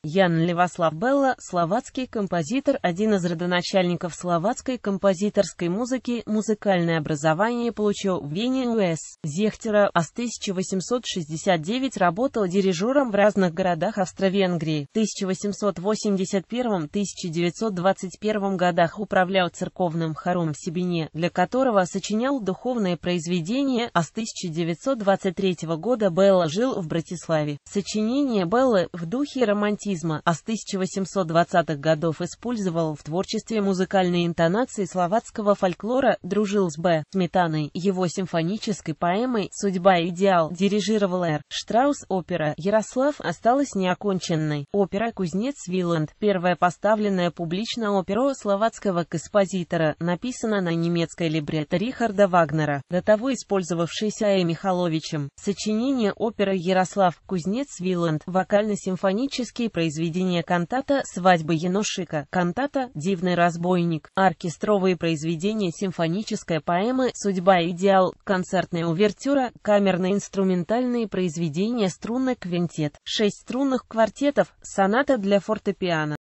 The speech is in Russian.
Ян Левослав Белла, словацкий композитор, один из родоначальников словацкой композиторской музыки. Музыкальное образование получил в Вене у.с. Зехтера, а с 1869 работал дирижером в разных городах Австро-Венгрии. В 1881-1921 годах управлял церковным хором в Сибине, для которого сочинял духовные произведения, а с 1923 года Белла жил в Братиславе. Сочинения Беллы в духе романтизма, а с 1820-х годов использовал в творчестве музыкальные интонации словацкого фольклора, дружил с Б. Сметаной, его симфонической поэмой «Судьба и идеал», дирижировал Р. Штраус. Опера «Ярослав» осталась неоконченной. Опера «Кузнец Виланд», первая поставленная публично опера словацкого композитора, написана на немецкой либретто Рихарда Вагнера, до того использовавшейся А. Михаловичем. Сочинение оперы «Ярослав», «Кузнец Виланд», вокально-симфонические произведения: кантата «Свадьба Яношика», кантата «Дивный разбойник», оркестровые произведения: симфоническая поэма «Судьба и идеал», концертная увертюра, камерные инструментальные произведения, струнный квинтет, 6 струнных квартетов, соната для фортепиано.